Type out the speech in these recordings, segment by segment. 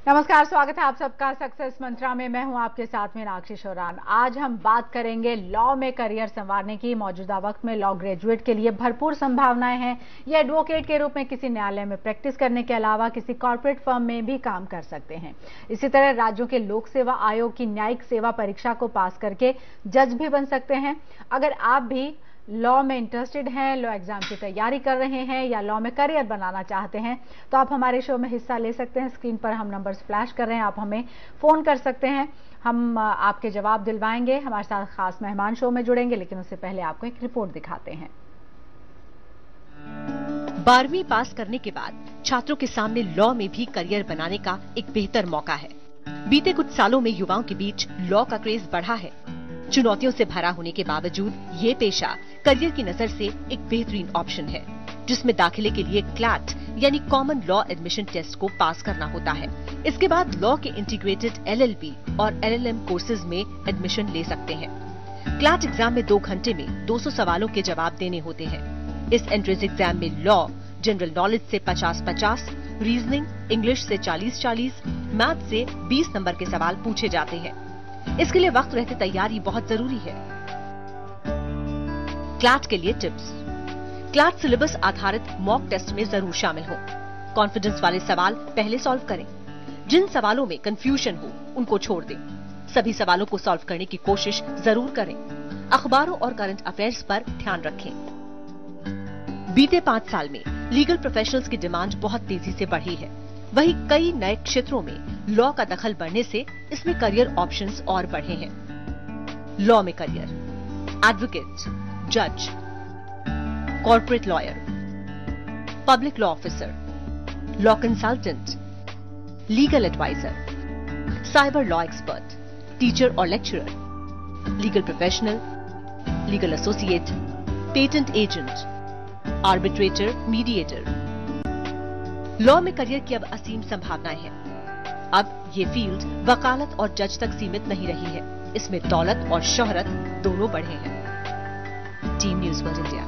नमस्कार, स्वागत है आप सबका सक्सेस मंत्रा में। मैं हूं आपके साथ में मीनाक्षी शोरान। आज हम बात करेंगे लॉ में करियर संवारने की। मौजूदा वक्त में लॉ ग्रेजुएट के लिए भरपूर संभावनाएं हैं। ये एडवोकेट के रूप में किसी न्यायालय में प्रैक्टिस करने के अलावा किसी कॉर्पोरेट फर्म में भी काम कर सकते हैं। इसी तरह राज्यों के लोक सेवा आयोग की न्यायिक सेवा परीक्षा को पास करके जज भी बन सकते हैं। अगर आप भी लॉ में इंटरेस्टेड हैं, लॉ एग्जाम की तैयारी कर रहे हैं या लॉ में करियर बनाना चाहते हैं तो आप हमारे शो में हिस्सा ले सकते हैं। स्क्रीन पर हम नंबर्स फ्लैश कर रहे हैं, आप हमें फोन कर सकते हैं। हम आपके जवाब दिलवाएंगे। हमारे साथ खास मेहमान शो में जुड़ेंगे, लेकिन उससे पहले आपको एक रिपोर्ट दिखाते हैं। 12वीं पास करने के बाद छात्रों के सामने लॉ में भी करियर बनाने का एक बेहतर मौका है। बीते कुछ सालों में युवाओं के बीच लॉ का क्रेज बढ़ा है। चुनौतियों से भरा होने के बावजूद ये पेशा करियर की नजर से एक बेहतरीन ऑप्शन है, जिसमें दाखिले के लिए क्लैट यानी कॉमन लॉ एडमिशन टेस्ट को पास करना होता है। इसके बाद लॉ के इंटीग्रेटेड LLB और LLM कोर्सेज में एडमिशन ले सकते हैं। क्लैट एग्जाम में 2 घंटे में 200 सवालों के जवाब देने होते हैं। इस एंट्रेंस एग्जाम में लॉ, जनरल नॉलेज से 50-50, रीजनिंग, इंग्लिश से 40-40, मैथ से 20 नंबर के सवाल पूछे जाते हैं। इसके लिए वक्त रहते तैयारी बहुत जरूरी है। क्लैट के लिए टिप्स। क्लैट सिलेबस आधारित मॉक टेस्ट में जरूर शामिल हो। कॉन्फिडेंस वाले सवाल पहले सॉल्व करें। जिन सवालों में कंफ्यूजन हो उनको छोड़ दें। सभी सवालों को सॉल्व करने की कोशिश जरूर करें। अखबारों और करंट अफेयर्स पर ध्यान रखें। बीते 5 साल में लीगल प्रोफेशनल्स की डिमांड बहुत तेजी से बढ़ी है। वहीं कई नए क्षेत्रों में लॉ का दखल बढ़ने से इसमें करियर ऑप्शंस और बढ़े हैं। लॉ में करियर: एडवोकेट, जज, corporate lawyer, public law officer, law consultant, legal adviser, cyber law expert, teacher और lecturer, legal professional, legal associate, patent agent, arbitrator, mediator. Law में करियर की अब असीम संभावनाएं हैं। अब ये फील्ड वकालत और जज तक सीमित नहीं रही है। इसमें दौलत और शोहरत दोनों बढ़े हैं। Team news world India.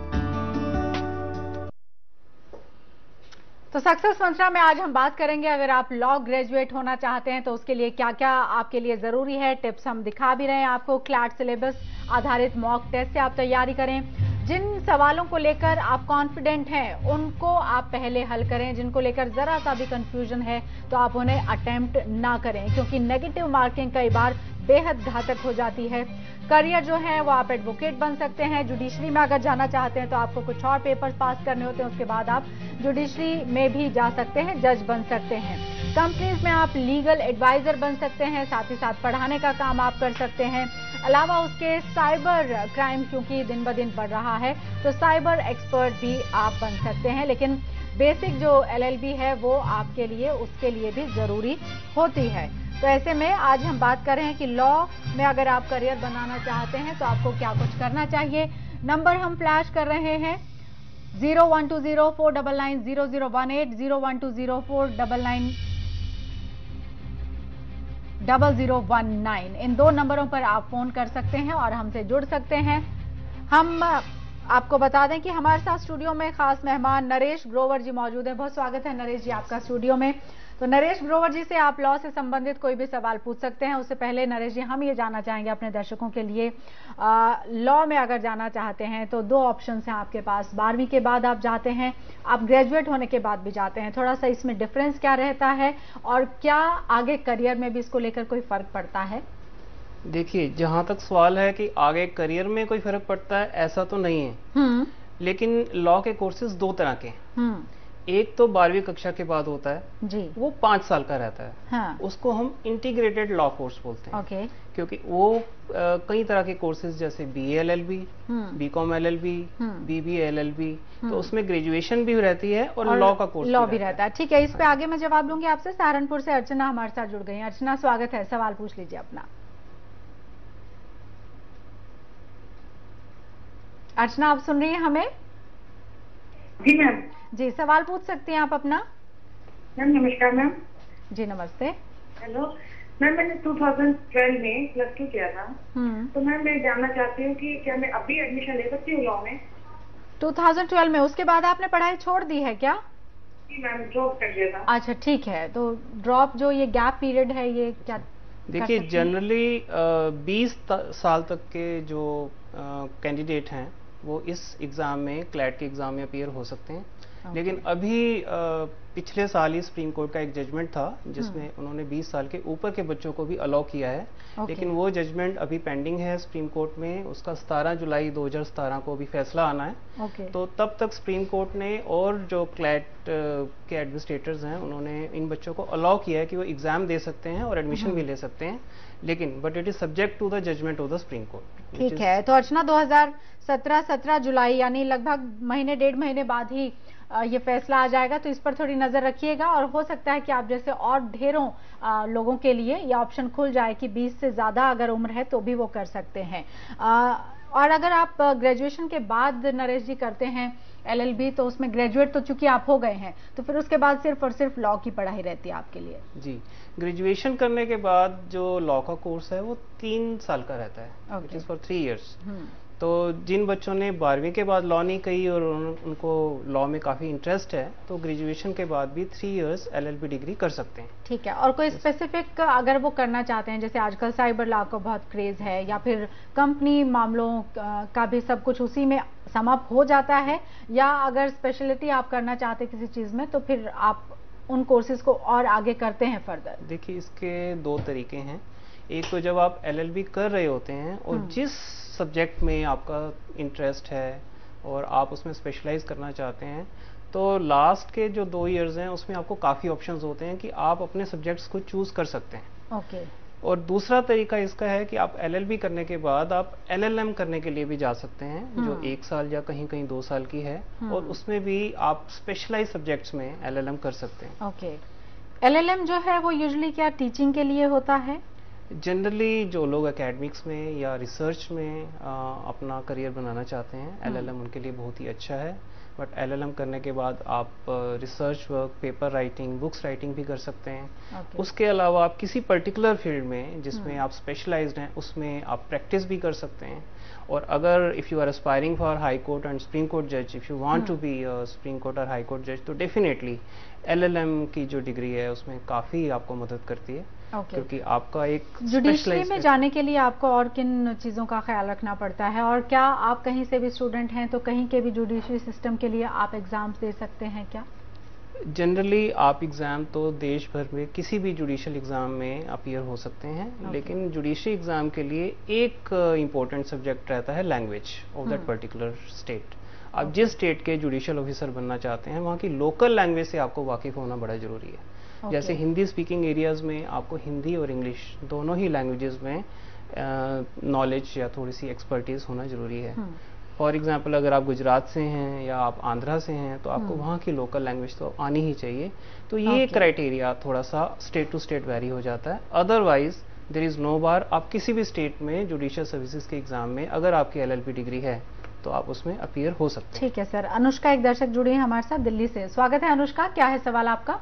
तो सक्सेस मंत्रा में आज हम बात करेंगे, अगर आप लॉ ग्रेजुएट होना चाहते हैं तो उसके लिए क्या क्या आपके लिए जरूरी है। टिप्स हम दिखा भी रहे हैं आपको। क्लैट सिलेबस आधारित मॉक टेस्ट से आप तैयारी करें। जिन सवालों को लेकर आप कॉन्फिडेंट हैं उनको आप पहले हल करें। जिनको लेकर जरा सा भी कंफ्यूजन है तो आप उन्हें अटेम्प्ट ना करें, क्योंकि नेगेटिव मार्किंग कई बार बेहद घातक हो जाती है। करियर जो है वो आप एडवोकेट बन सकते हैं। जुडिशरी में अगर जाना चाहते हैं तो आपको कुछ और पेपर्स पास करने होते हैं, उसके बाद आप जुडिशरी में भी जा सकते हैं, जज बन सकते हैं। कंपनीज में आप लीगल एडवाइजर बन सकते हैं, साथ ही साथ पढ़ाने का काम आप कर सकते हैं। अलावा उसके साइबर क्राइम क्योंकि दिन ब दिन बढ़ रहा है तो साइबर एक्सपर्ट भी आप बन सकते हैं। लेकिन बेसिक जो LLB है वो आपके लिए, उसके लिए भी जरूरी होती है। तो ऐसे में आज हम बात कर रहे हैं कि लॉ में अगर आप करियर बनाना चाहते हैं तो आपको क्या कुछ करना चाहिए। नंबर हम फ्लैश कर रहे हैं 0120499018, 0120490019। इन 2 नंबरों पर आप फोन कर सकते हैं और हमसे जुड़ सकते हैं। हम आपको बता दें कि हमारे साथ स्टूडियो में खास मेहमान नरेश ग्रोवर जी मौजूद हैं। बहुत स्वागत है नरेश जी आपका स्टूडियो में। तो नरेश ग्रोवर जी से आप लॉ से संबंधित कोई भी सवाल पूछ सकते हैं। उससे पहले नरेश जी हम ये जानना चाहेंगे अपने दर्शकों के लिए, लॉ में अगर जाना चाहते हैं तो 2 ऑप्शन हैं आपके पास। 12वीं के बाद आप जाते हैं, आप ग्रेजुएट होने के बाद भी जाते हैं। थोड़ा सा इसमें डिफरेंस क्या रहता है और क्या आगे करियर में भी इसको लेकर कोई फर्क पड़ता है? देखिए, जहाँ तक सवाल है कि आगे करियर में कोई फर्क पड़ता है, ऐसा तो नहीं है। लेकिन लॉ के कोर्सेज 2 तरह के हैं। एक तो 12वीं कक्षा के बाद होता है जी, वो 5 साल का रहता है। हाँ। उसको हम इंटीग्रेटेड लॉ कोर्स बोलते हैं। ओके। क्योंकि वो कई तरह के कोर्सेज जैसे BA LLB, BCom LLB, BBA LLB, तो उसमें ग्रेजुएशन भी रहती है और लॉ का कोर्स लॉ भी रहता है। ठीक है, इस पे आगे मैं जवाब लूंगी आपसे। सहारनपुर से अर्चना हमारे साथ जुड़ गई हैं। अर्चना स्वागत है, सवाल पूछ लीजिए अपना। अर्चना आप सुन रही हैं हमें? जी मैम। जी, सवाल पूछ सकती हैं आप अपना। मैम नमस्कार मैम। जी नमस्ते। हेलो मैम, मैंने 2012 में +2 किया था। तो मैम मैं जानना चाहती हूँ कि क्या मैं अभी एडमिशन ले सकती हूँ लॉ में? 2012 में? उसके बाद आपने पढ़ाई छोड़ दी है क्या? मैम ड्रॉप कर दिया था। अच्छा ठीक है, तो ड्रॉप जो ये गैप पीरियड है ये क्या? देखिए जनरली 20 साल तक के जो कैंडिडेट हैं वो इस एग्ज़ाम में, क्लैट के एग्ज़ाम में अपीयर हो सकते हैं। लेकिन अभी पिछले साल ही सुप्रीम कोर्ट का एक जजमेंट था जिसमें उन्होंने 20 साल के ऊपर के बच्चों को भी अलाउ किया है। लेकिन वो जजमेंट अभी पेंडिंग है सुप्रीम कोर्ट में, उसका 17 जुलाई 2017 को भी फैसला आना है। तो तब तक सुप्रीम कोर्ट ने और जो क्लैट के एडमिनिस्ट्रेटर्स हैं उन्होंने इन बच्चों को अलाउ किया है कि वो एग्जाम दे सकते हैं और एडमिशन भी ले सकते हैं, लेकिन but it is subject to the judgment of the supreme court. ठीक है, तो अर्चना 17 जुलाई यानी लगभग महीने 1.5 महीने बाद ही ये फैसला आ जाएगा, तो इस पर थोड़ी नजर रखिएगा। और हो सकता है कि आप जैसे और ढेरों लोगों के लिए ये ऑप्शन खुल जाए कि 20 से ज्यादा अगर उम्र है तो भी वो कर सकते हैं। और अगर आप ग्रेजुएशन के बाद नरेश जी करते हैं LLB, तो उसमें ग्रेजुएट तो चूंकि आप हो गए हैं, तो फिर उसके बाद सिर्फ और सिर्फ लॉ की पढ़ाई रहती है आपके लिए। जी, ग्रेजुएशन करने के बाद जो लॉ का कोर्स है वो 3 साल का रहता है, विच इज फॉर 3 इयर्स। तो जिन बच्चों ने 12वीं के बाद लॉ नहीं की और उनको लॉ में काफी इंटरेस्ट है, तो ग्रेजुएशन के बाद भी 3 इयर्स LLB डिग्री कर सकते हैं। ठीक है, और कोई स्पेसिफिक अगर वो करना चाहते हैं, जैसे आजकल साइबर लॉ का बहुत क्रेज है, या फिर कंपनी मामलों का भी सब कुछ उसी में समाप्त हो जाता है, या अगर स्पेशलिटी आप करना चाहते हैं किसी चीज में, तो फिर आप उन कोर्सेज को और आगे करते हैं फर्दर? देखिए इसके 2 तरीके हैं। एक तो जब आप LLB कर रहे होते हैं और जिस सब्जेक्ट में आपका इंटरेस्ट है और आप उसमें स्पेशलाइज करना चाहते हैं, तो लास्ट के जो 2 इयर्स हैं उसमें आपको काफ़ी ऑप्शंस होते हैं कि आप अपने सब्जेक्ट्स को चूज कर सकते हैं। ओके। और दूसरा तरीका इसका है कि आप LLB करने के बाद आप LLM करने के लिए भी जा सकते हैं, जो 1 साल या कहीं कहीं 2 साल की है, और उसमें भी आप स्पेशलाइज सब्जेक्ट्स में LLM कर सकते हैं। ओके। LLM जो है वो यूजुअली क्या टीचिंग के लिए होता है? जनरली जो लोग एकेडमिक्स में या रिसर्च में अपना करियर बनाना चाहते हैं, LLM उनके लिए बहुत ही अच्छा है। बट LLM करने के बाद आप research work, paper writing, books writing भी कर सकते हैं। उसके अलावा आप किसी पर्टिकुलर फील्ड में जिसमें आप स्पेशलाइज्ड हैं उसमें आप प्रैक्टिस भी कर सकते हैं। और अगर if you are aspiring for high court and supreme court जज, if you want to be supreme court और हाई कोर्ट जज, तो डेफिनेटली LLM की जो डिग्री है उसमें काफ़ी आपको मदद करती है। क्योंकि आपका एक जुडिशरी में जाने के लिए आपको और किन चीज़ों का ख्याल रखना पड़ता है, और क्या आप कहीं से भी स्टूडेंट हैं तो कहीं के भी जुडिशरी सिस्टम के लिए आप एग्जाम्स दे सकते हैं क्या? जनरली आप एग्ज़ाम तो देश भर में किसी भी जुडिशियल एग्ज़ाम में अपीयर हो सकते हैं, लेकिन जुडिशरी एग्ज़ाम के लिए एक इम्पोर्टेंट सब्जेक्ट रहता है language of that particular state. आप जिस स्टेट के जुडिशियल ऑफिसर बनना चाहते हैं वहाँ की लोकल लैंग्वेज से आपको वाकिफ होना बड़ा ज़रूरी है। जैसे हिंदी स्पीकिंग एरियाज में आपको हिंदी और इंग्लिश दोनों ही लैंग्वेजेस में नॉलेज या थोड़ी सी एक्सपर्टीज होना जरूरी है। फॉर एग्जांपल अगर आप गुजरात से हैं या आप आंध्रा से हैं तो आपको वहाँ की लोकल लैंग्वेज तो आनी ही चाहिए। तो ये क्राइटेरिया थोड़ा सा स्टेट टू स्टेट वेरी हो जाता है। Otherwise there is no bar, आप किसी भी स्टेट में जुडिशियल सर्विसेज के एग्जाम में अगर आपकी LLB डिग्री है तो आप उसमें अपीयर हो सकते हैं। ठीक है सर। अनुष्का एक दर्शक जुड़ी है हमारे साथ दिल्ली से। स्वागत है अनुष्का, क्या है सवाल आपका?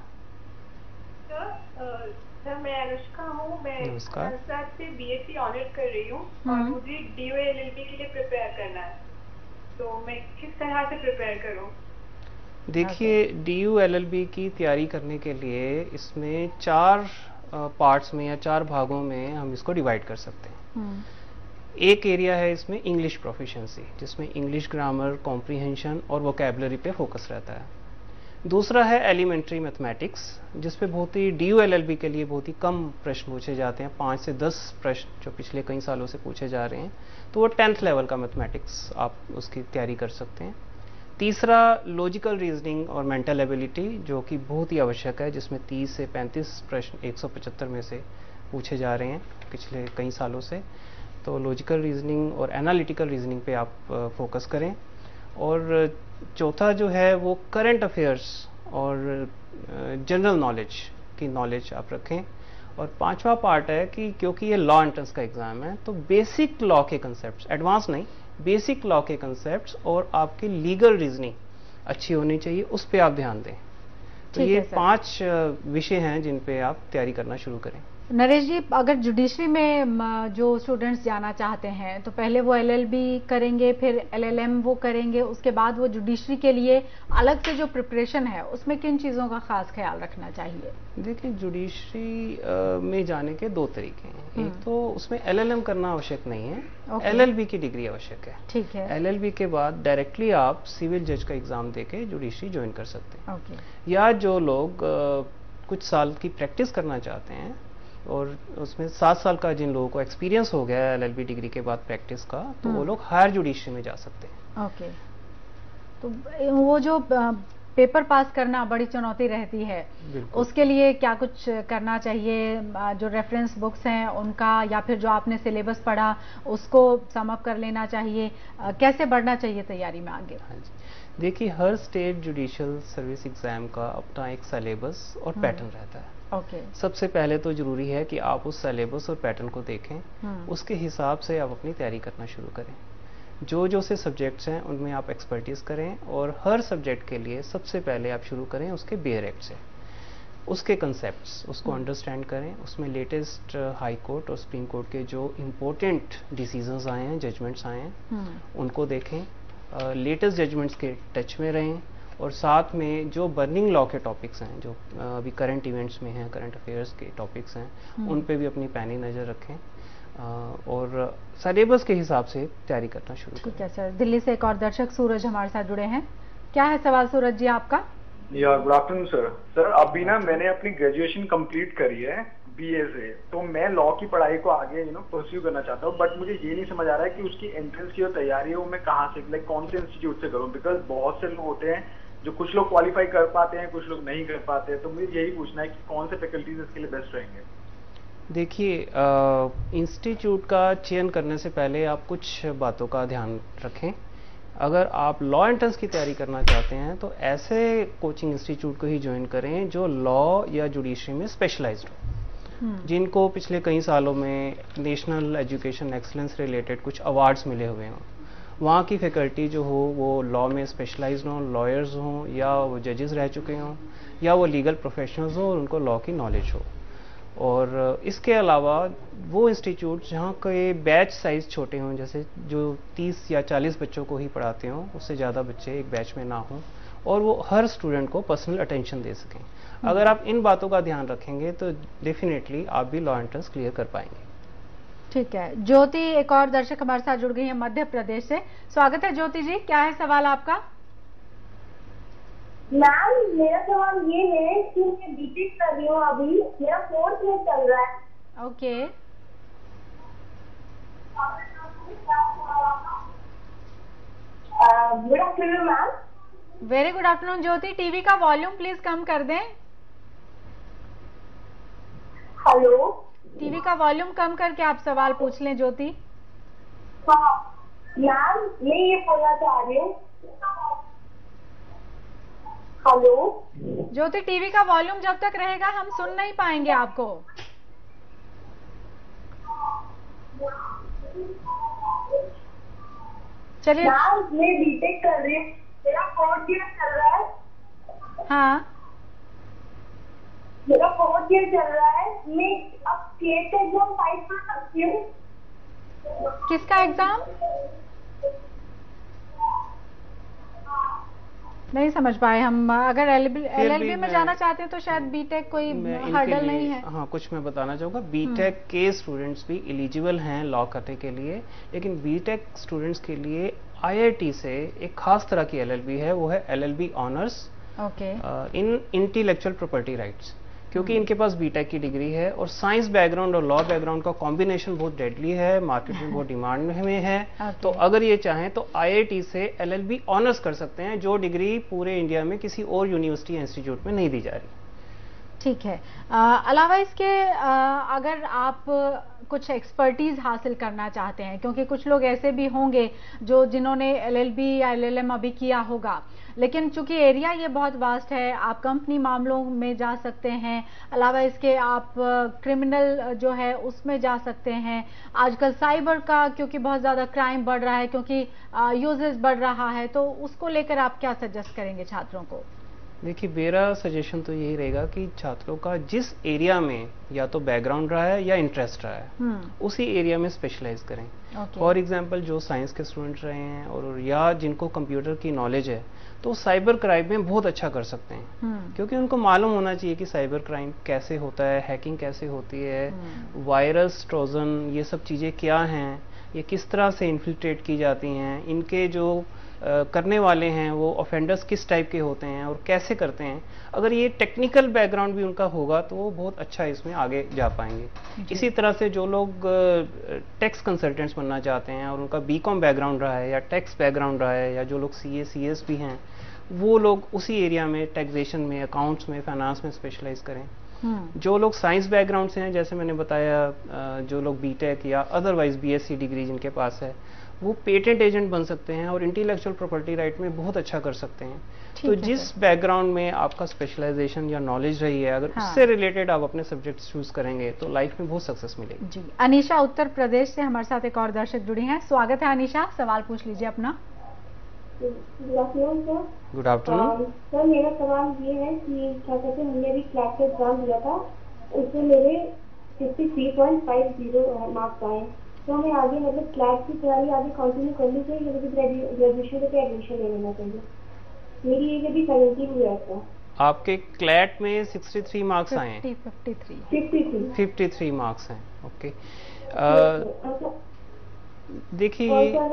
सर मैं अनुष्का हूँ, मैं साथ से BSc ऑनर्स कर रही हूँ और मुझे DU LLB के लिए प्रिपेयर करना है, तो मैं किस तरह से प्रिपेयर करूँ? देखिए DU LLB की तैयारी करने के लिए इसमें 4 पार्ट्स में या 4 भागों में हम इसको डिवाइड कर सकते हैं। एक एरिया है इसमें इंग्लिश प्रोफिशिएंसी, जिसमें इंग्लिश ग्रामर, कॉम्प्रीहेंशन और वोकैबुलरी पे फोकस रहता है। दूसरा है एलिमेंट्री मैथमेटिक्स, जिसपे बहुत ही DU LLB के लिए बहुत ही कम प्रश्न पूछे जाते हैं, 5 से 10 प्रश्न जो पिछले कई सालों से पूछे जा रहे हैं। तो वो 10th लेवल का मैथमेटिक्स आप उसकी तैयारी कर सकते हैं। तीसरा लॉजिकल रीजनिंग और मेंटल एबिलिटी, जो कि बहुत ही आवश्यक है, जिसमें 30 से 35 प्रश्न 175 में से पूछे जा रहे हैं पिछले कई सालों से। तो लॉजिकल रीजनिंग और एनालिटिकल रीजनिंग पे आप फोकस करें। और चौथा जो है वो करंट अफेयर्स और जनरल नॉलेज की नॉलेज आप रखें। और 5वां पार्ट है कि क्योंकि ये लॉ एंट्रेंस का एग्जाम है तो बेसिक लॉ के कंसेप्ट, एडवांस नहीं, बेसिक लॉ के कंसेप्ट और आपकी लीगल रीजनिंग अच्छी होनी चाहिए, उस पर आप ध्यान दें। तो ये 5 विषय हैं जिन पे आप तैयारी करना शुरू करें। नरेश जी, अगर जुडिशरी में जो स्टूडेंट्स जाना चाहते हैं तो पहले वो एलएलबी करेंगे, फिर एलएलएम वो करेंगे, उसके बाद वो जुडिशरी के लिए अलग से जो प्रिपरेशन है उसमें किन चीज़ों का खास ख्याल रखना चाहिए? देखिए, जुडिशरी में जाने के दो तरीके हैं। एक तो उसमें एलएलएम करना आवश्यक नहीं है, एलएलबी की डिग्री आवश्यक है। ठीक है। एलएलबी के बाद डायरेक्टली आप सिविल जज का एग्जाम देके जुडिशरी ज्वाइन कर सकते हैं। ओके। या जो लोग कुछ साल की प्रैक्टिस करना चाहते हैं और उसमें 7 साल का जिन लोगों को एक्सपीरियंस हो गया है एलएलबी डिग्री के बाद प्रैक्टिस का, तो वो लोग हायर जुडिशरी में जा सकते हैं। ओके। तो वो जो पेपर पास करना बड़ी चुनौती रहती है, उसके लिए क्या कुछ करना चाहिए? जो रेफरेंस बुक्स हैं उनका, या फिर जो आपने सिलेबस पढ़ा उसको समअप कर लेना चाहिए? कैसे बढ़ना चाहिए तैयारी में आगे? हाँ जी, देखिए, हर स्टेट जुडिशियल सर्विस एग्जाम का अपना एक सिलेबस और पैटर्न रहता है। ओके। सबसे पहले तो जरूरी है कि आप उस सिलेबस और पैटर्न को देखें, उसके हिसाब से आप अपनी तैयारी करना शुरू करें। जो से सब्जेक्ट्स हैं उनमें आप एक्सपर्टीज करें, और हर सब्जेक्ट के लिए सबसे पहले आप शुरू करें उसके बेयर एक्ट से, उसके कंसेप्ट्स उसको अंडरस्टैंड करें। उसमें लेटेस्ट हाई कोर्ट और सुप्रीम कोर्ट के जो इम्पोर्टेंट डिसीजंस आए हैं, जजमेंट्स आए हैं, उनको देखें, लेटेस्ट जजमेंट्स के टच में रहें, और साथ में जो बर्निंग लॉ के टॉपिक्स हैं, जो अभी करंट इवेंट्स में हैं, करंट अफेयर्स के टॉपिक्स हैं, उन पे भी अपनी पैनी नज़र रखें और सिलेबस के हिसाब से तैयारी करना शुरू करें। ठीक है सर। दिल्ली से एक और दर्शक सूरज हमारे साथ जुड़े हैं। क्या है सवाल सूरज जी आपका? या गुड आफ्टरनून सर। सर, अभी ना मैंने अपनी ग्रेजुएशन कंप्लीट करी है बीए से, तो मैं लॉ की पढ़ाई को आगे परस्यू करना चाहता हूँ, बट मुझे ये नहीं समझ आ रहा है कि उसकी एंट्रेंस की जो तैयारी है वो मैं कहाँ से, लाइक कौन से इंस्टीट्यूट से करूँ? बिकॉज बहुत से लोग होते हैं जो कुछ लोग क्वालिफाई कर पाते हैं, कुछ लोग नहीं कर पाते हैं, तो मुझे यही पूछना है कि कौन से फैकल्टीज इसके लिए बेस्ट रहेंगे? देखिए, इंस्टीट्यूट का चयन करने से पहले आप कुछ बातों का ध्यान रखें। अगर आप लॉ एंट्रेंस की तैयारी करना चाहते हैं तो ऐसे कोचिंग इंस्टीट्यूट को ही ज्वाइन करें जो लॉ या जुडिशरी में स्पेशलाइज्ड हो, जिनको पिछले कई सालों में नेशनल एजुकेशन एक्सीलेंस रिलेटेड कुछ अवार्ड्स मिले हुए हों। वहाँ की फैकल्टी जो हो वो लॉ में स्पेशलाइज्ड हों, लॉयर्स हों, या वो जजेस रह चुके हों, या वो लीगल प्रोफेशनल्स हों और उनको लॉ की नॉलेज हो। और इसके अलावा वो इंस्टीट्यूट जहाँ के बैच साइज छोटे हों, जैसे जो 30 या 40 बच्चों को ही पढ़ाते हों, उससे ज़्यादा बच्चे एक बैच में ना हों, और वो हर स्टूडेंट को पर्सनल अटेंशन दे सकें। अगर आप इन बातों का ध्यान रखेंगे तो डेफिनेटली आप भी लॉ एंट्रेंस क्लियर कर पाएंगे। ठीक है। ज्योति एक और दर्शक हमारे साथ जुड़ गई है मध्य प्रदेश से। स्वागत है ज्योति जी, क्या है सवाल आपका? मैम, मेरा सवाल ये है कि मैं बीटेक कर रही हूँ, अभी मेरा 4th ईयर चल रहा है। Okay. Good afternoon ma'am. Very good afternoon Jyoti. TV का वॉल्यूम प्लीज कम कर दें। हेलो। टीवी का वॉल्यूम कम करके आप सवाल पूछ लें ज्योति। हाँ मैम, मैं ये बोलना चाह रही हूँ। हेलो ज्योति, टीवी का वॉल्यूम जब तक रहेगा हम सुन नहीं पाएंगे आपको। चलिए। मैम, मैं बीटेक कर रही हूँ, मेरा 4th ईयर चल रहा है। हाँ, मेरा 4th ईयर चल रहा है। मैं अब स्टेट का एग्जाम फाइल कर सकती हूँ? किसका एग्जाम? नहीं समझ पाए हम। अगर एलएलबी में जाना चाहते हैं तो शायद बीटेक कोई हर्डल नहीं है। हाँ, कुछ मैं बताना चाहूँगा। बीटेक के स्टूडेंट्स भी एलिजिबल हैं लॉ करने के लिए, लेकिन बीटेक स्टूडेंट्स के लिए आईआईटी से एक खास तरह की एलएलबी है, वो है LLB honours in intellectual property rights. क्योंकि इनके पास बीटेक की डिग्री है और साइंस बैकग्राउंड और लॉ बैकग्राउंड का कॉम्बिनेशन बहुत डेडली है, मार्केट में बहुत डिमांड में है। तो अगर ये चाहें तो आईआईटी से एलएलबी ऑनर्स कर सकते हैं, जो डिग्री पूरे इंडिया में किसी और यूनिवर्सिटी इंस्टीट्यूट में नहीं दी जा रही। ठीक है। अलावा इसके अगर आप कुछ एक्सपर्टीज हासिल करना चाहते हैं, क्योंकि कुछ लोग ऐसे भी होंगे जिन्होंने एलएलबी या एलएलएम अभी किया होगा, लेकिन चूंकि एरिया ये बहुत वास्ट है, आप कंपनी मामलों में जा सकते हैं, अलावा इसके आप क्रिमिनल जो है उसमें जा सकते हैं। आजकल साइबर का क्योंकि बहुत ज़्यादा क्राइम बढ़ रहा है, क्योंकि यूजेस बढ़ रहा है, तो उसको लेकर आप क्या सजेस्ट करेंगे छात्रों को? देखिए, मेरा सजेशन तो यही रहेगा कि छात्रों का जिस एरिया में या तो बैकग्राउंड रहा है या इंटरेस्ट रहा है, उसी एरिया में स्पेशलाइज करें। फॉर एग्जांपल, जो साइंस के स्टूडेंट रहे हैं और या जिनको कंप्यूटर की नॉलेज है, तो साइबर क्राइम में बहुत अच्छा कर सकते हैं, क्योंकि उनको मालूम होना चाहिए कि साइबर क्राइम कैसे होता है, हैकिंग कैसे होती है, वायरस, ट्रोजन, ये सब चीज़ें क्या हैं, ये किस तरह से इन्फिल्ट्रेट की जाती हैं, इनके जो करने वाले हैं वो ऑफेंडर्स किस टाइप के होते हैं और कैसे करते हैं। अगर ये टेक्निकल बैकग्राउंड भी उनका होगा तो वो बहुत अच्छा इसमें आगे जा पाएंगे। इसी तरह से जो लोग टैक्स कंसल्टेंट्स बनना चाहते हैं और उनका बीकॉम बैकग्राउंड रहा है या टैक्स बैकग्राउंड रहा है, या जो लोग CS भी हैं, वो लोग उसी एरिया में टैक्सेशन में, अकाउंट्स में, फाइनेंस में स्पेशलाइज करें। जो लोग साइंस बैकग्राउंड से हैं, जैसे मैंने बताया, जो लोग BTech या अदरवाइज BSc डिग्री जिनके पास है, वो पेटेंट एजेंट बन सकते हैं और इंटेलेक्चुअल प्रॉपर्टी राइट में बहुत अच्छा कर सकते हैं। तो जिस बैकग्राउंड में आपका स्पेशलाइजेशन या नॉलेज रही है, अगर उससे रिलेटेड आप अपने सब्जेक्ट चूज करेंगे तो लाइफ में बहुत सक्सेस मिलेगी। जी, अनीशा उत्तर प्रदेश से हमारे साथ एक और दर्शक जुड़ी हैं। स्वागत है अनीशा, सवाल पूछ लीजिए अपना। गुड आफ्टरनून सर, मेरा सवाल ये है कि क्या कहते हैं, हमने अभी क्लैट का एग्जाम दिया था, उसमें मेरे 53.50 मार्क्स आए, तो हमें आगे मतलब क्लैट की तैयारी आगे कंटिन्यू करनी चाहिए, मुझे ग्रेजुएशन पे एडमिशन ले लेना चाहिए। मेरी एज अभी 17 ईयर्स है। आपके क्लैट में 63 मार्क्स आए हैं? 53 मार्क्स हैं। ओके, देखिए,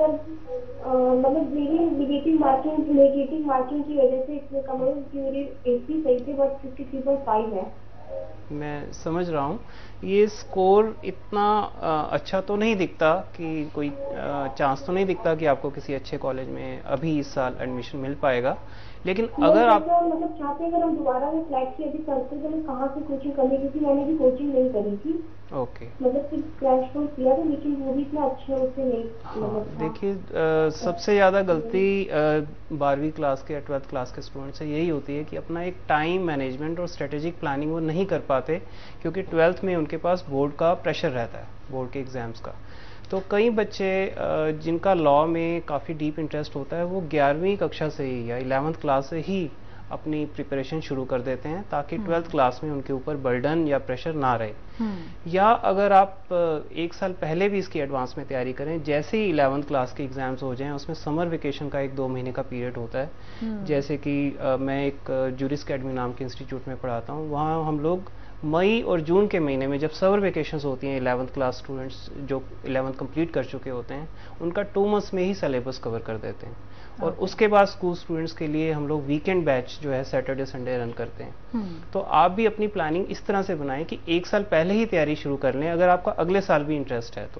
मतलब मेरी नेगेटिव मार्किंग की वजह से इसमें कम है कि मेरी 80 सही थे, बट 53.5 है। मैं समझ रहा हूँ, ये स्कोर इतना अच्छा तो नहीं दिखता कि कोई चांस तो नहीं दिखता कि आपको किसी अच्छे कॉलेज में अभी इस साल एडमिशन मिल पाएगा। लेकिन अगर आप मतलब चाहते हैं, अगर हम दोबारा में फ्लैट की अभी करते तो मैं कहाँ से कोचिंग करनी, क्योंकि मैंने भी कोचिंग नहीं करी थी। ओके, मतलब सिर्फ क्रैश कोर्स किया था, लेकिन वो भी इतना अच्छे उससे नहीं। हाँ, देखिए, सबसे ज़्यादा गलती 12वीं क्लास के या 12th क्लास के स्टूडेंट से यही होती है कि अपना एक टाइम मैनेजमेंट और स्ट्रेटेजिक प्लानिंग वो नहीं कर पाते, क्योंकि 12th में उनके पास बोर्ड का प्रेशर रहता है, बोर्ड के एग्ज़ाम्स का। तो कई बच्चे जिनका लॉ में काफ़ी डीप इंटरेस्ट होता है, वो 11वीं कक्षा से ही या 11th क्लास से ही अपनी प्रिपरेशन शुरू कर देते हैं, ताकि 12th क्लास में उनके ऊपर बर्डन या प्रेशर ना रहे। या अगर आप एक साल पहले भी इसकी एडवांस में तैयारी करें, जैसे ही 11th क्लास के एग्जाम्स हो जाएं, उसमें समर वेकेशन का 1-2 महीने का पीरियड होता है। जैसे कि मैं एक जूरिस अकेडमी नाम के इंस्टीट्यूट में पढ़ाता हूँ, वहाँ हम लोग मई और जून के महीने में, जब समर वेकेशंस होती हैं, 11th क्लास स्टूडेंट्स जो 11th कंप्लीट कर चुके होते हैं, उनका 2 मंथ्स में ही सिलेबस कवर कर देते हैं। और उसके बाद स्कूल स्टूडेंट्स के लिए हम लोग वीकेंड बैच जो है सैटरडे संडे रन करते हैं। तो आप भी अपनी प्लानिंग इस तरह से बनाएं कि एक साल पहले ही तैयारी शुरू कर लें, अगर आपका अगले साल भी इंटरेस्ट है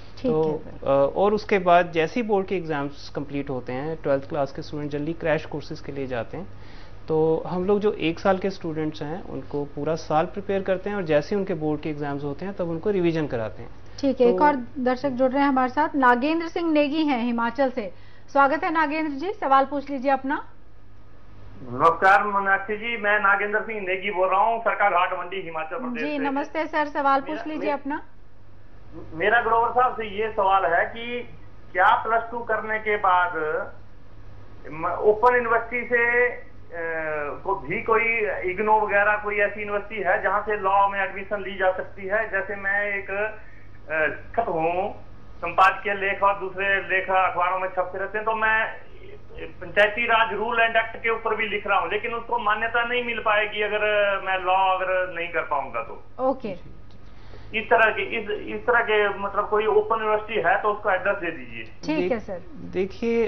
तो और उसके बाद जैसे ही बोर्ड के एग्जाम्स कंप्लीट होते हैं, 12th क्लास के स्टूडेंट जल्दी क्रैश कोर्सेज के लिए जाते हैं। तो हम लोग जो 1 साल के स्टूडेंट्स हैं, उनको पूरा साल प्रिपेयर करते हैं, और जैसे ही उनके बोर्ड के एग्जाम्स होते हैं तब उनको रिवीजन कराते हैं। ठीक है, एक और दर्शक जुड़ रहे हैं हमारे साथ, नागेंद्र सिंह नेगी हैं हिमाचल से। स्वागत है नागेंद्र जी, सवाल पूछ लीजिए अपना। नमस्कार मीनाक्षी जी, मैं नागेंद्र सिंह नेगी बोल रहा हूँ, सरकार घाट मंडी, हिमाचल प्रदेश जी। नमस्ते सर, सवाल पूछ लीजिए अपना। मेरा ग्रोवर साहब से ये सवाल है कि क्या +2 करने के बाद ओपन यूनिवर्सिटी से को भी कोई इग्नो वगैरह कोई ऐसी यूनिवर्सिटी है जहां से लॉ में एडमिशन ली जा सकती है? जैसे मैं एक लेखक हूँ, संपादकीय लेख और दूसरे लेख अखबारों में छपते रहते हैं, तो मैं Panchayati Raj rule and act के ऊपर भी लिख रहा हूँ, लेकिन उसको मान्यता नहीं मिल पाएगी अगर मैं लॉ अगर नहीं कर पाऊंगा तो। ओके, इस तरह के मतलब कोई ओपन यूनिवर्सिटी है तो उसको एड्रेस दे दीजिए। ठीक है सर। देखिए,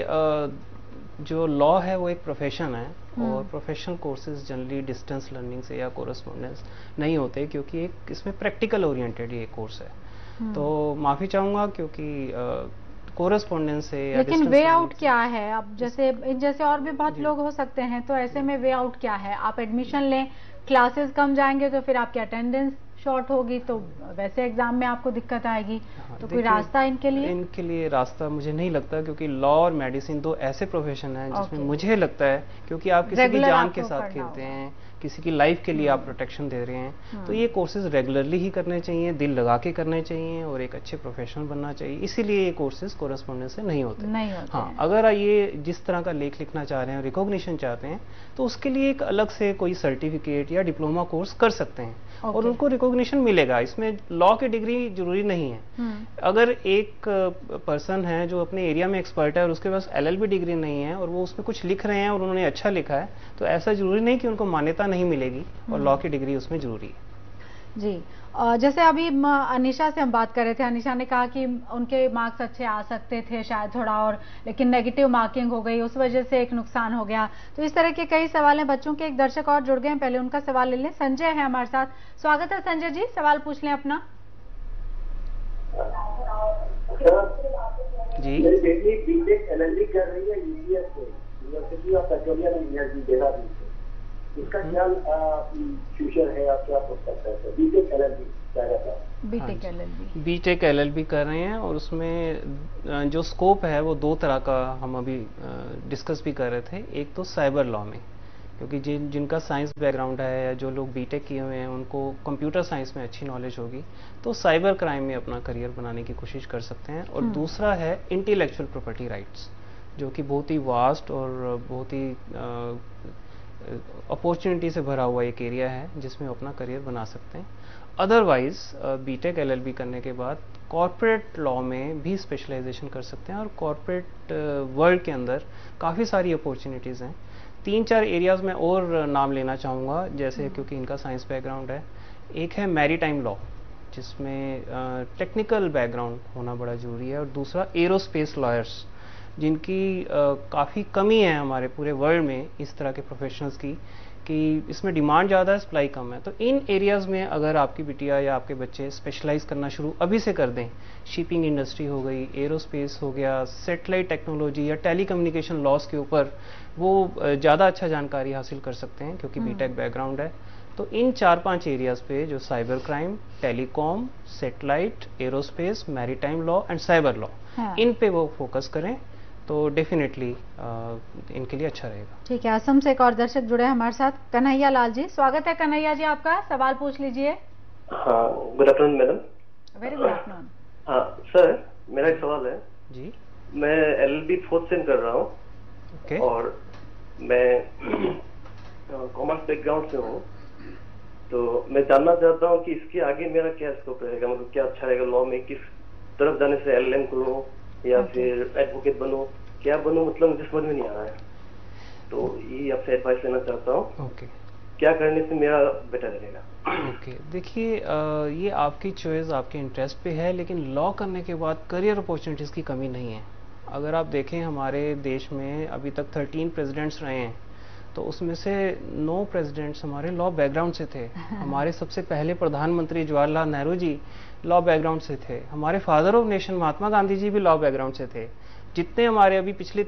जो लॉ है वो एक प्रोफेशन है, और professional courses generally distance learning से या कोरेस्पोंडेंस नहीं होते, क्योंकि एक इसमें प्रैक्टिकल ओरिएंटेड ये कोर्स है। तो माफी चाहूंगा, क्योंकि कोरेस्पोंडेंस से या लेकिन वे आउट क्या है? अब जैसे और भी बहुत लोग हो सकते हैं, तो ऐसे में वे आउट क्या है? आप एडमिशन लें, क्लासेस कम जाएंगे तो फिर आपकी अटेंडेंस शॉर्ट होगी, तो वैसे एग्जाम में आपको दिक्कत आएगी। तो कोई रास्ता इनके लिए रास्ता मुझे नहीं लगता, क्योंकि लॉ और मेडिसिन 2 ऐसे प्रोफेशन हैं जिसमें मुझे लगता है, क्योंकि आप किसी भी जान के साथ खेलते हैं, किसी की लाइफ के लिए आप प्रोटेक्शन दे रहे हैं, तो ये कोर्सेज रेगुलरली ही करने चाहिए, दिल लगा के करने चाहिए और एक अच्छे प्रोफेशनल बनना चाहिए। इसीलिए ये कोर्सेज कोरेस्पोंडेंस से नहीं होते। हाँ, अगर ये जिस तरह का लेख लिखना चाह रहे हैं, रिकॉग्निशन चाहते हैं, तो उसके लिए एक अलग से कोई सर्टिफिकेट या डिप्लोमा कोर्स कर सकते हैं और उनको रिकॉग्निशन मिलेगा। इसमें लॉ की डिग्री जरूरी नहीं है। अगर एक पर्सन है जो अपने एरिया में एक्सपर्ट है और उसके पास LLB डिग्री नहीं है और वो उसमें कुछ लिख रहे हैं और उन्होंने अच्छा लिखा है, तो ऐसा जरूरी नहीं कि उनको मान्यता नहीं मिलेगी और लॉ की डिग्री उसमें जरूरी है। जी, जैसे अभी अनीशा से हम बात कर रहे थे, अनीशा ने कहा कि उनके मार्क्स अच्छे आ सकते थे शायद थोड़ा, और लेकिन नेगेटिव मार्किंग हो गई, उस वजह से एक नुकसान हो गया। तो इस तरह के कई सवाल हैं बच्चों के। एक दर्शक और जुड़ गए हैं, पहले उनका सवाल ले लें। संजय है हमारे साथ, स्वागत है संजय जी, सवाल पूछ लें अपना। जी, मेरी बेटी बीटेक LLB कर रही है UPS से, university of petroleum and energy Dehradun से। इसका क्या फ्यूचर है, आप क्या प्रोस्पेक्ट है? बीटेक LLB कर रहे हैं और उसमें जो स्कोप है वो दो तरह का हम अभी डिस्कस भी कर रहे थे। एक तो साइबर लॉ में, क्योंकि जिनका साइंस बैकग्राउंड है या जो लोग बीटेक किए हुए हैं उनको कंप्यूटर साइंस में अच्छी नॉलेज होगी, तो साइबर क्राइम में अपना करियर बनाने की कोशिश कर सकते हैं। और दूसरा है इंटेलेक्चुअल प्रॉपर्टी राइट्स, जो कि बहुत ही वास्ट और बहुत ही अपॉर्चुनिटी से भरा हुआ एक एरिया है जिसमें अपना करियर बना सकते हैं। अदरवाइज बीटेक LLB करने के बाद कॉर्पोरेट लॉ में भी स्पेशलाइजेशन कर सकते हैं और कॉर्पोरेट वर्ल्ड के अंदर काफ़ी सारी अपॉर्चुनिटीज़ हैं। 3-4 एरियाज में और नाम लेना चाहूँगा, जैसे क्योंकि इनका साइंस बैकग्राउंड है। एक है मैरीटाइम लॉ, जिसमें टेक्निकल बैकग्राउंड होना बड़ा ज़रूरी है, और दूसरा एरोस्पेस लॉयर्स, जिनकी काफ़ी कमी है हमारे पूरे वर्ल्ड में इस तरह के प्रोफेशनल्स की, कि इसमें डिमांड ज़्यादा है, सप्लाई कम है। तो इन एरियाज़ में अगर आपकी बिटिया या आपके बच्चे स्पेशलाइज करना शुरू अभी से कर दें, शिपिंग इंडस्ट्री हो गई, एरोस्पेस हो गया, सैटेलाइट टेक्नोलॉजी या टेलीकम्युनिकेशन लॉस के ऊपर वो ज़्यादा अच्छा जानकारी हासिल कर सकते हैं क्योंकि बीटेक बैकग्राउंड है। तो इन 4-5 एरियाज़ पे, जो cyber crime, telecom, satellite, aerospace, maritime law and cyber law, इन पे वो फोकस करें तो डेफिनेटली इनके लिए अच्छा रहेगा। ठीक है, असम से एक और दर्शक जुड़े हैं हमारे साथ, कन्हैया लाल जी। स्वागत है कन्हैया जी, आपका सवाल पूछ लीजिए। हाँ, good afternoon madam. Very good afternoon. हाँ सर, मेरा एक सवाल है जी। मैं LLB 4th सेम कर रहा हूँ। okay. और मैं कॉमर्स बैकग्राउंड से हूँ, तो मैं जानना चाहता हूँ कि इसके आगे मेरा क्या स्कोप रहेगा, मतलब क्या अच्छा रहेगा लॉ में, किस तरफ जाने से LLM करूँ या फिर एडवोकेट बनो, क्या बनो, मतलब मुझे समझ में नहीं आ रहा है। तो ये आपसे एडवाइस लेना चाहता हूँ। क्या करने से मेरा बेटर रहेगा? देखिए, ये आपकी चॉइस, आपके इंटरेस्ट पे है, लेकिन लॉ करने के बाद करियर अपॉर्चुनिटीज़ की कमी नहीं है। अगर आप देखें हमारे देश में अभी तक 13 प्रेसिडेंट्स रहे हैं, तो उसमें से 9 प्रेसिडेंट्स हमारे लॉ बैकग्राउंड से थे। हमारे सबसे पहले प्रधानमंत्री जवाहरलाल नेहरू जी लॉ बैकग्राउंड से थे। हमारे father of nation Mahatma Gandhi ji भी लॉ बैकग्राउंड से थे। जितने हमारे अभी पिछले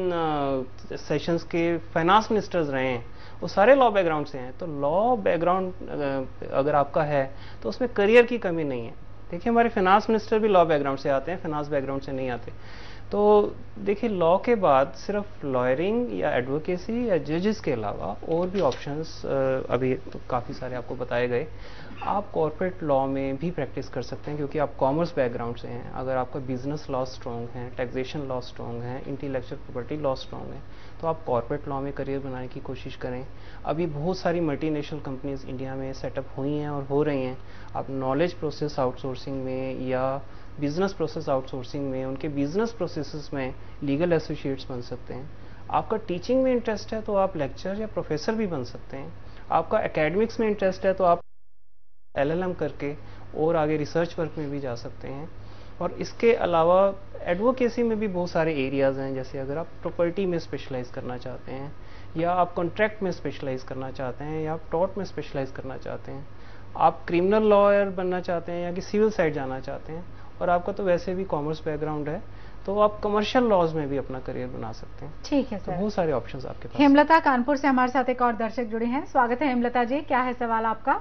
3 सेशंस के फाइनेंस मिनिस्टर्स रहे हैं वो सारे लॉ बैकग्राउंड से हैं। तो लॉ बैकग्राउंड अगर आपका है तो उसमें करियर की कमी नहीं है। देखिए, हमारे फाइनेंस मिनिस्टर भी लॉ बैकग्राउंड से आते हैं, फाइनेंस बैकग्राउंड से नहीं आते। तो देखिए, लॉ के बाद सिर्फ लॉयरिंग या एडवोकेसी या जजेस के अलावा और भी ऑप्शंस अभी तो काफ़ी सारे आपको बताए गए। आप कॉर्पोरेट लॉ में भी प्रैक्टिस कर सकते हैं क्योंकि आप कॉमर्स बैकग्राउंड से हैं। अगर आपका बिजनेस लॉ स्ट्रॉन्ग है, टैक्सेशन लॉ स्ट्रॉन्ग है, इंटेलेक्चुअल प्रॉपर्टी लॉ स्ट्रॉन्ग है, तो आप कॉर्पोरेट लॉ में करियर बनाने की कोशिश करें। अभी बहुत सारी मल्टीनेशनल कंपनीज इंडिया में सेटअप हुई हैं और हो रही हैं। आप नॉलेज प्रोसेस आउटसोर्सिंग में या बिजनेस प्रोसेस आउटसोर्सिंग में, उनके बिजनेस प्रोसेसेस में लीगल एसोसिएट्स बन सकते हैं। आपका टीचिंग में इंटरेस्ट है तो आप लेक्चर या प्रोफेसर भी बन सकते हैं। आपका एकेडमिक्स में इंटरेस्ट है तो आप LLM करके और आगे रिसर्च वर्क में भी जा सकते हैं। और इसके अलावा एडवोकेसी में भी बहुत सारे एरियाज़ हैं, जैसे अगर आप प्रॉपर्टी में स्पेशलाइज करना चाहते हैं या आप कॉन्ट्रैक्ट में स्पेशलाइज करना चाहते हैं या आप टॉर्ट में स्पेशलाइज करना चाहते हैं, आप क्रिमिनल लॉयर बनना चाहते हैं या कि सिविल साइड जाना चाहते हैं, और आपका तो वैसे भी कॉमर्स बैकग्राउंड है, तो आप कमर्शियल लॉज में भी अपना करियर बना सकते हैं। ठीक है सर, तो बहुत सारे ऑप्शंस आपके पास। हेमलता कानपुर से हमारे साथ एक और दर्शक जुड़े हैं। स्वागत है हेमलता जी, क्या है सवाल आपका?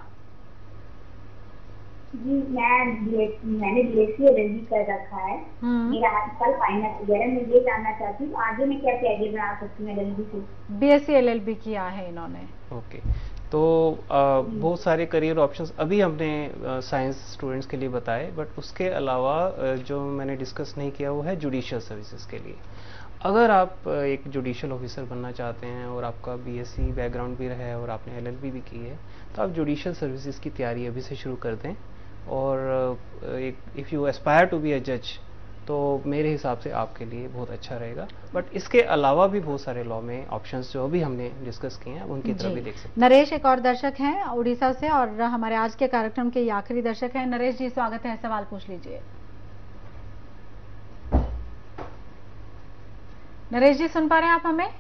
जी, मैंने BSc LLB कर रखा है। मेरा आज कल फाइनल ईयर है। मैं ये जानना चाहती हूँ आगे मैं क्या कैरियर बना सकती हूँ LLB से। BSc LLB किया है इन्होंने। ओके, तो बहुत सारे करियर ऑप्शंस अभी हमने साइंस स्टूडेंट्स के लिए बताए, बट उसके अलावा जो मैंने डिस्कस नहीं किया वो है जुडिशियल सर्विसेज के लिए। अगर आप एक जुडिशियल ऑफिसर बनना चाहते हैं और आपका बीएससी बैकग्राउंड भी रहा है और आपने एलएलबी भी की है, तो आप जुडिशियल सर्विसेज की तैयारी अभी से शुरू कर दें। और if you aspire to be a जज, तो मेरे हिसाब से आपके लिए बहुत अच्छा रहेगा। बट इसके अलावा भी बहुत सारे लॉ में ऑप्शंस जो भी हमने डिस्कस किए हैं उनकी तरफ भी देख सकते हैं। नरेश एक और दर्शक हैं उड़ीसा से और हमारे आज के कार्यक्रम के आखिरी दर्शक हैं। नरेश जी स्वागत है, सवाल पूछ लीजिए। नरेश जी सुन पा रहे हैं आप हमें?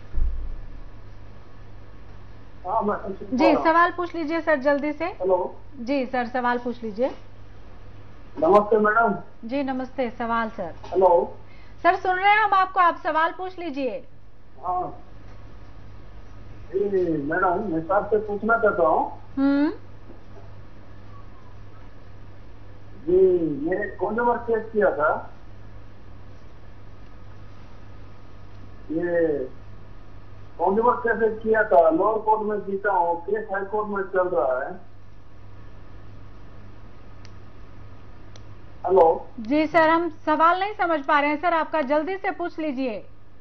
जी सवाल पूछ लीजिए सर जल्दी से। हेलो जी सर सवाल पूछ लीजिए। नमस्ते मैडम। जी नमस्ते, सवाल सर। हेलो सर सुन रहे हैं हम आपको, आप सवाल पूछ लीजिए। हाँ जी मैडम, मैं सर से पूछना चाहता हूँ। जी मैंने कंज्यूमर केस किया था, ये कंज्यूमर केस किया था, लोअर कोर्ट में जीता हूँ, केस हाई कोर्ट में चल रहा है। हेलो जी सर हम सवाल नहीं समझ पा रहे हैं सर आपका, जल्दी से पूछ लीजिए।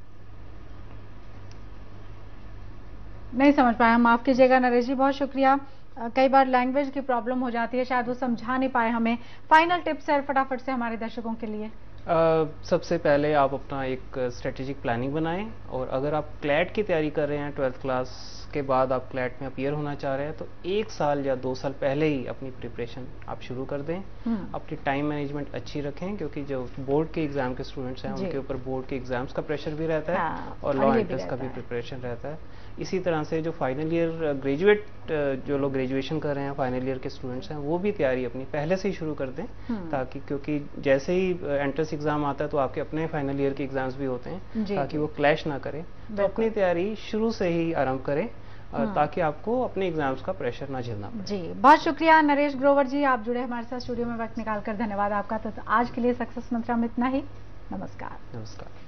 नहीं समझ पाए हम, माफ कीजिएगा नरेश जी, बहुत शुक्रिया। कई बार लैंग्वेज की प्रॉब्लम हो जाती है, शायद वो समझा नहीं पाए हमें। फाइनल टिप सर फटाफट से हमारे दर्शकों के लिए। सबसे पहले आप अपना एक स्ट्रेटेजिक प्लानिंग बनाएं, और अगर आप क्लैट की तैयारी कर रहे हैं, 12th क्लास के बाद आप क्लैट में अपीयर होना चाह रहे हैं, तो 1 साल या 2 साल पहले ही अपनी प्रिपरेशन आप शुरू कर दें। अपनी टाइम मैनेजमेंट अच्छी रखें, क्योंकि जो बोर्ड के एग्जाम के स्टूडेंट्स हैं उनके ऊपर बोर्ड के एग्जाम्स का प्रेशर भी रहता है और लॉ एंट्रेंस का भी प्रिपरेशन रहता है। इसी तरह से जो फाइनल ईयर ग्रेजुएट, जो लोग ग्रेजुएशन कर रहे हैं, फाइनल ईयर के स्टूडेंट्स हैं, वो भी तैयारी अपनी पहले से ही शुरू कर दें, ताकि क्योंकि जैसे ही एंट्रेंस एग्जाम आता है तो आपके अपने फाइनल ईयर के एग्जाम्स भी होते हैं, ताकि वो क्लैश ना करें। तो अपनी तैयारी शुरू से ही आरंभ करें, ताकि आपको अपने एग्जाम्स का प्रेशर ना झेलना पड़े। जी बहुत शुक्रिया नरेश ग्रोवर जी, आप जुड़े हमारे साथ स्टूडियो में, वक्त निकालकर धन्यवाद आपका। तो आज के लिए सक्सेस मंत्र में इतना ही। नमस्कार। नमस्कार।